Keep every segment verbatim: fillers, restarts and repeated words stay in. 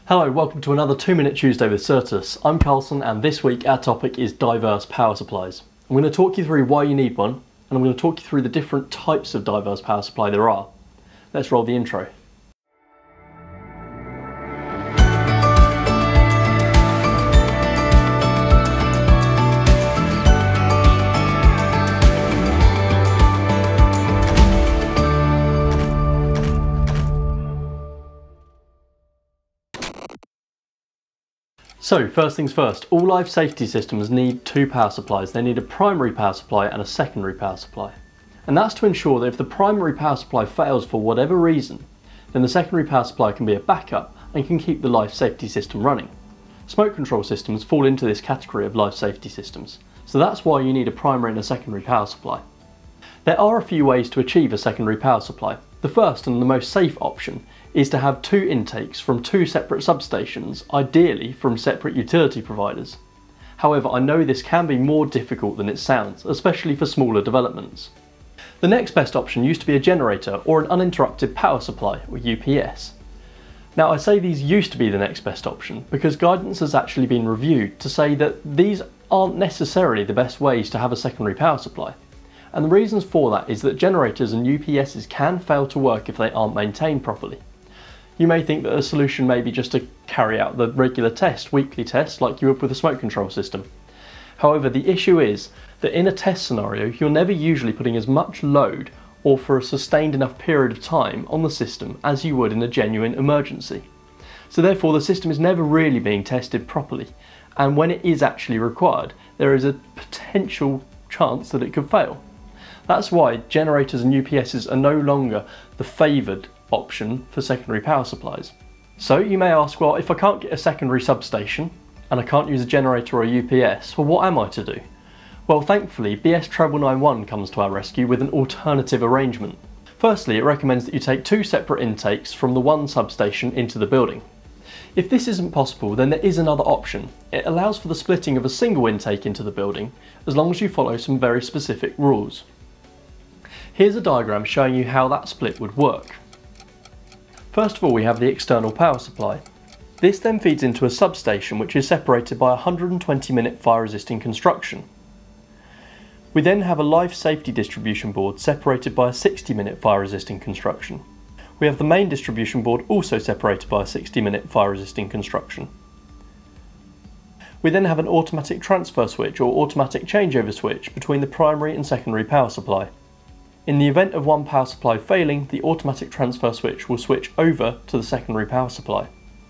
Hello, welcome to another two minute Tuesday with Sertus. I'm Carlson and this week our topic is diverse power supplies. I'm going to talk you through why you need one and I'm going to talk you through the different types of diverse power supply there are. Let's roll the intro. So first things first, all life safety systems need two power supplies. They need a primary power supply and a secondary power supply. And that's to ensure that if the primary power supply fails for whatever reason, then the secondary power supply can be a backup and can keep the life safety system running. Smoke control systems fall into this category of life safety systems, so that's why you need a primary and a secondary power supply. There are a few ways to achieve a secondary power supply. The first and the most safe option is to have two intakes from two separate substations, ideally from separate utility providers. However, I know this can be more difficult than it sounds, especially for smaller developments. The next best option used to be a generator or an uninterrupted power supply, or U P S. Now I say these used to be the next best option because guidance has actually been reviewed to say that these aren't necessarily the best ways to have a secondary power supply. And the reasons for that is that generators and U P Ss can fail to work if they aren't maintained properly. You may think that a solution may be just to carry out the regular test, weekly test, like you would with a smoke control system. However, the issue is that in a test scenario, you're never usually putting as much load or for a sustained enough period of time on the system as you would in a genuine emergency. So therefore, the system is never really being tested properly, and when it is actually required, there is a potential chance that it could fail. That's why generators and U P Ss are no longer the favoured option for secondary power supplies. So you may ask, well, if I can't get a secondary substation and I can't use a generator or a U P S, well, what am I to do? Well, thankfully, B S nine nine one comes to our rescue with an alternative arrangement. Firstly, it recommends that you take two separate intakes from the one substation into the building. If this isn't possible, then there is another option. It allows for the splitting of a single intake into the building, as long as you follow some very specific rules. Here's a diagram showing you how that split would work. First of all, we have the external power supply. This then feeds into a substation which is separated by a one hundred twenty minute fire resisting construction. We then have a life safety distribution board separated by a sixty minute fire resisting construction. We have the main distribution board also separated by a sixty minute fire resisting construction. We then have an automatic transfer switch or automatic changeover switch between the primary and secondary power supply. In the event of one power supply failing, the automatic transfer switch will switch over to the secondary power supply.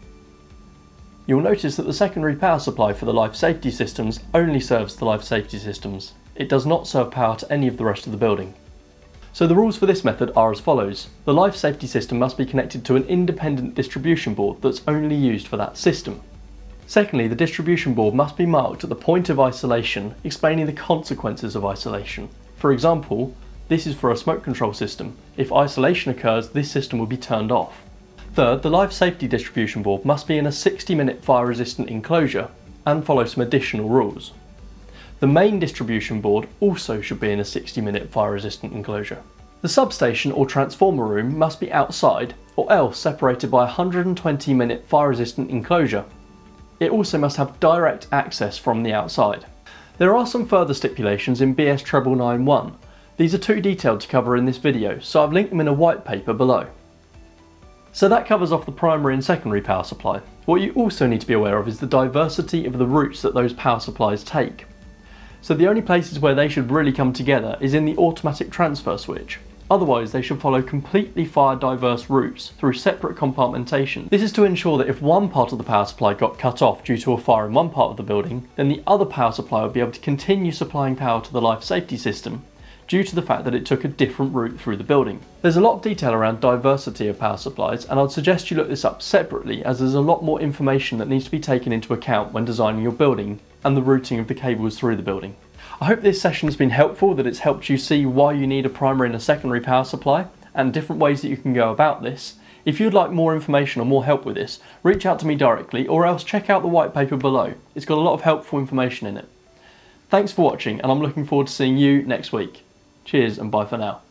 You'll notice that the secondary power supply for the life safety systems only serves the life safety systems. It does not serve power to any of the rest of the building. So the rules for this method are as follows. The life safety system must be connected to an independent distribution board that's only used for that system. Secondly, the distribution board must be marked at the point of isolation, explaining the consequences of isolation. For example, this is for a smoke control system. If isolation occurs, this system will be turned off. Third, the life safety distribution board must be in a sixty minute fire resistant enclosure and follow some additional rules. The main distribution board also should be in a sixty minute fire resistant enclosure. The substation or transformer room must be outside or else separated by a one hundred twenty minute fire resistant enclosure. It also must have direct access from the outside. There are some further stipulations in B S nine nine one. These are too detailed to cover in this video, so I've linked them in a white paper below. So that covers off the primary and secondary power supply. What you also need to be aware of is the diversity of the routes that those power supplies take. So the only places where they should really come together is in the automatic transfer switch. Otherwise, they should follow completely fire diverse routes through separate compartmentation. This is to ensure that if one part of the power supply got cut off due to a fire in one part of the building, then the other power supply would be able to continue supplying power to the life safety system, due to the fact that it took a different route through the building. There's a lot of detail around diversity of power supplies, and I'd suggest you look this up separately as there's a lot more information that needs to be taken into account when designing your building and the routing of the cables through the building. I hope this session has been helpful, that it's helped you see why you need a primary and a secondary power supply and different ways that you can go about this. If you'd like more information or more help with this, reach out to me directly or else check out the white paper below. It's got a lot of helpful information in it. Thanks for watching, and I'm looking forward to seeing you next week. Cheers and bye for now.